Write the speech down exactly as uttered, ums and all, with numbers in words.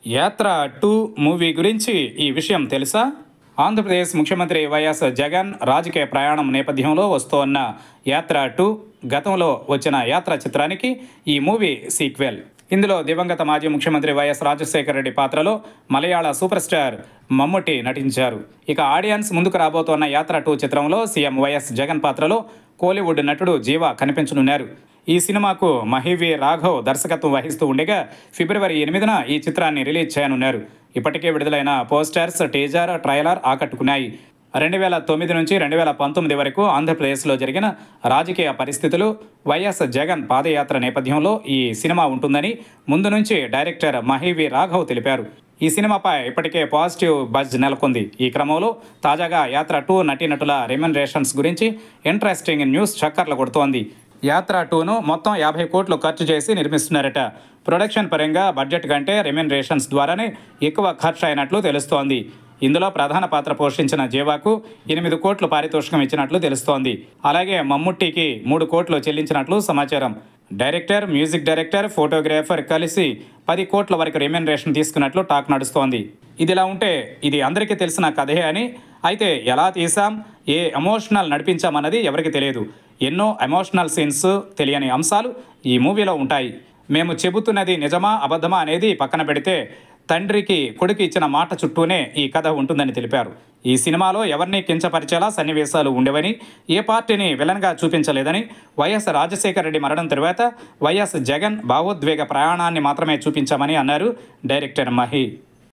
యాత్ర two movie గురించి ఈ విషయం తెలుసా? ఆంధ్రప్రదేశ్ ముఖ్యమంత్రి వైఎస్ జగన్ రాజకీయ ప్రయాణం నేపథ్యంలో వస్తోన్న యాత్ర టూ గతంలో వచ్చిన యాత్ర చిత్రానికి ఈ మూవీ సీక్వెల్. ఇందులో దివంగత మాజీ ముఖ్యమంత్రి వైఎస్ రాజశేఖర రెడ్డి పాత్రలో మలయాళ సూపర్ స్టార్ మమ్ముట్టి నటించారు. ఇక ఆడియన్స్ ముందుకు రాబోతోన్న యాత్ర టూ చిత్రంలో సీఎం వైఎస్ జగన్ పాత్రలో కోలీవుడ్ నటుడు జీవ కనిపించనున్నారు. ఈ సినిమాకు మహివి రాఘవ్ దర్శకత్వం వహిస్తూ ఉండగా ఫిబ్రవరి ఎనిమిదిన ఈ చిత్రాన్ని రిలీజ్ చేయనున్నారు. ఇప్పటికే విడుదలైన పోస్టర్స్, టీజర్, ట్రైలర్ ఆకట్టుకున్నాయి. రెండు వేల తొమ్మిది నుంచి రెండు వేల పంతొమ్మిది వరకు ఆంధ్రప్రదేశ్లో జరిగిన రాజకీయ పరిస్థితులు, వైఎస్ జగన్ పాదయాత్ర నేపథ్యంలో ఈ సినిమా ఉంటుందని ముందు నుంచి డైరెక్టర్ మహివి రాఘవ్ తెలిపారు. ఈ సినిమాపై ఇప్పటికే పాజిటివ్ బజ్ నెలకొంది. ఈ క్రమంలో తాజాగా యాత్ర టూ నటీనటుల రెమ్యునరేషన్స్ గురించి ఇంట్రెస్టింగ్ న్యూస్ చక్కర్లు కొడుతోంది. యాత్ర టూను మొత్తం యాభై కోట్లు ఖర్చు చేసి నిర్మిస్తున్నారట. ప్రొడక్షన్ పరంగా బడ్జెట్ కంటే రెమ్యునరేషన్స్ ద్వారానే ఎక్కువ ఖర్చు అయినట్లు తెలుస్తోంది. ఇందులో ప్రధాన పాత్ర పోషించిన జీవాకు ఎనిమిది కోట్లు పారితోషికం ఇచ్చినట్లు తెలుస్తోంది. అలాగే మమ్ముట్టికి మూడు కోట్లు చెల్లించినట్లు సమాచారం. డైరెక్టర్, మ్యూజిక్ డైరెక్టర్, ఫోటోగ్రాఫర్ కలిసి పది కోట్ల వరకు రెమ్యునరేషన్ తీసుకున్నట్లు టాక్ నడుస్తోంది. ఇదిలా ఉంటే ఇది అందరికీ తెలిసిన కథే అని, అయితే ఎలా తీసాం, ఏ ఎమోషనల్ నడిపించామన్నది ఎవరికి తెలియదు. ఎన్నో ఎమోషనల్ సీన్స్, తెలియని అంశాలు ఈ మూవీలో ఉంటాయి. మేము చెబుతున్నది నిజమా అబద్ధమా అనేది పక్కన పెడితే తండ్రికి కొడుకు ఇచ్చిన మాట చుట్టూనే ఈ కథ ఉంటుందని తెలిపారు. ఈ సినిమాలో ఎవరిని కించపరిచేలా సన్నివేశాలు ఉండవని, ఏ పార్టీని విలన్గా చూపించలేదని, వైఎస్ రాజశేఖర రెడ్డి మరణం తరువాత వైఎస్ జగన్ భావోద్వేగ ప్రయాణాన్ని మాత్రమే చూపించామని అన్నారు డైరెక్టర్ మహి.